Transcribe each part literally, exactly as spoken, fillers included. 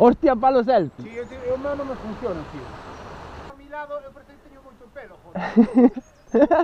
Hostia, palo selfie. Si, o meu non me funciona, tío. A mi lado, eu parece que teño moito pelo, joder.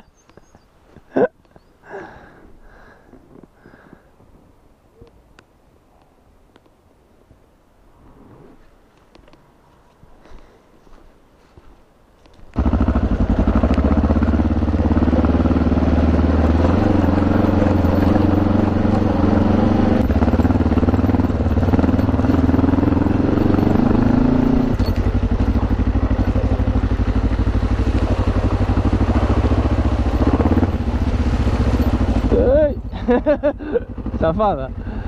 Zafada.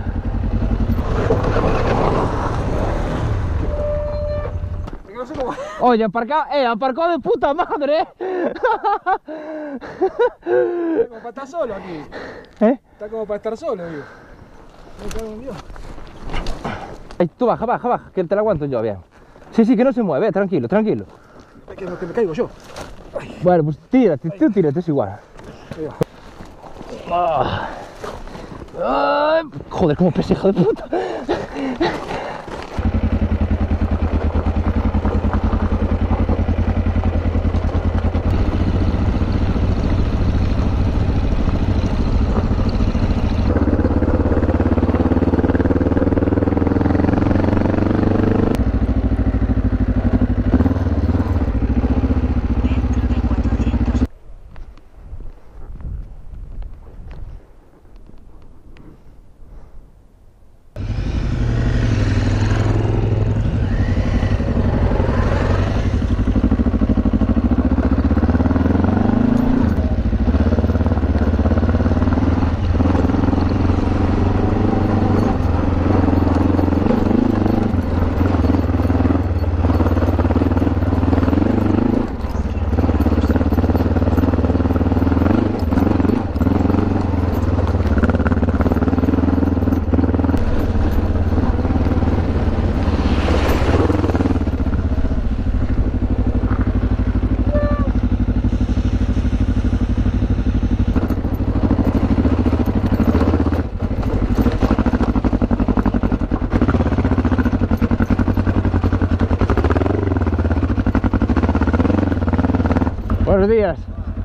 No sé cómo... Oye, aparcado, eh, aparcó de puta madre. Está como para estar solo aquí. ¿Eh? Está como para estar solo, digo. Me cago en Dios. Ay, tú baja, baja, baja, que te la aguanto yo, bien. Sí, sí, que no se mueve, tranquilo, tranquilo. Es que, que me caigo yo. Ay. Bueno, pues tírate, tú tírate, es igual. Ahí va. Ah. Ay, joder, cómo pesa, hijo de puta. Buenos días.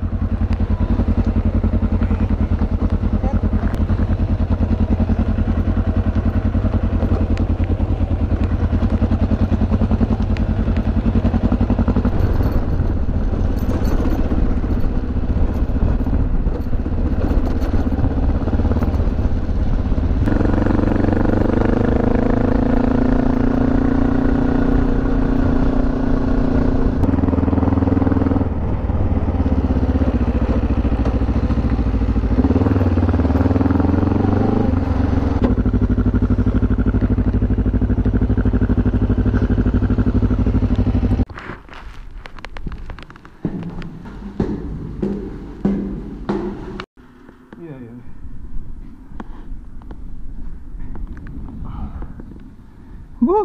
Uh.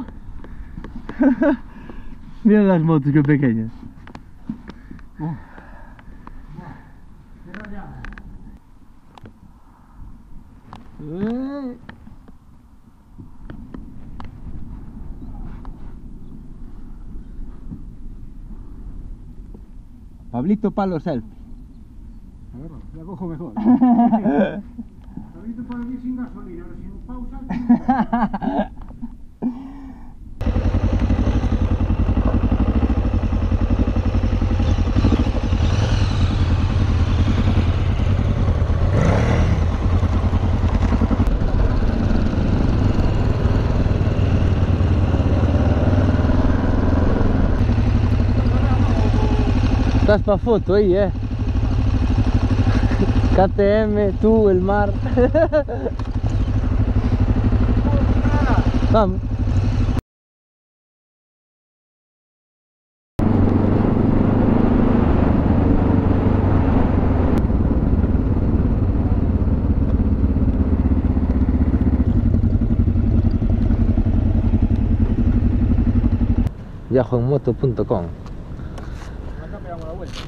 Mira las motos, qué pequeñas. Uh. Uh. Pablito palo selfie. A ver, la cojo mejor. Pablito para mí sin gasolina, ahora sin pausa. Estás pa' foto ahí, eh. K T M, tú, el mar. Vamos. viajo en moto punto com. Acá pegamos la vuelta.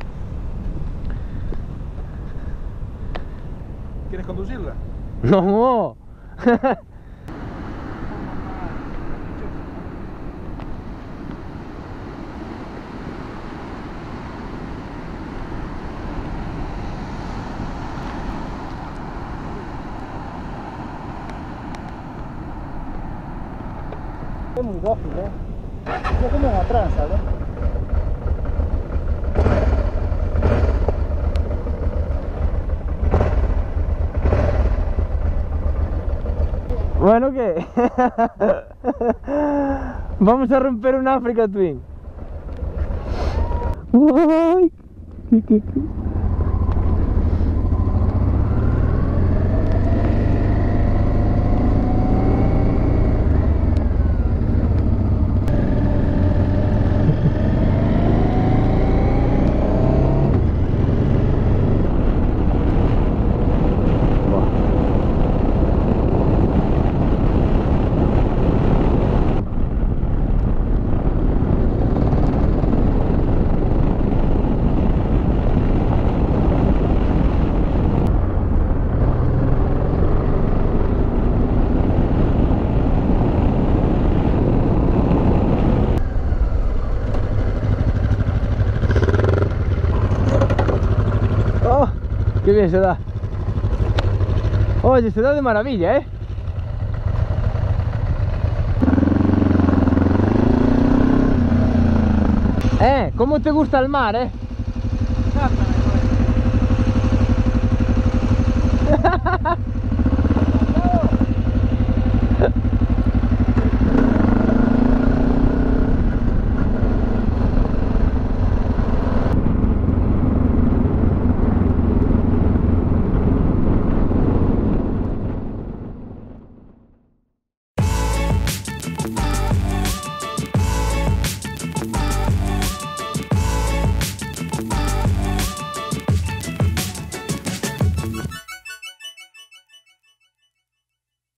¿Quieres conducirla? No. muy dócil, ¿eh? Es como una tranza, ¿no? Bueno, ¿qué? Vamos a romper un Africa Twin. Ay, ¿qué, qué, qué? Qué bien se da. Oye, se da de maravilla, ¿eh? Eh, ¿cómo te gusta el mar, eh? Cántame,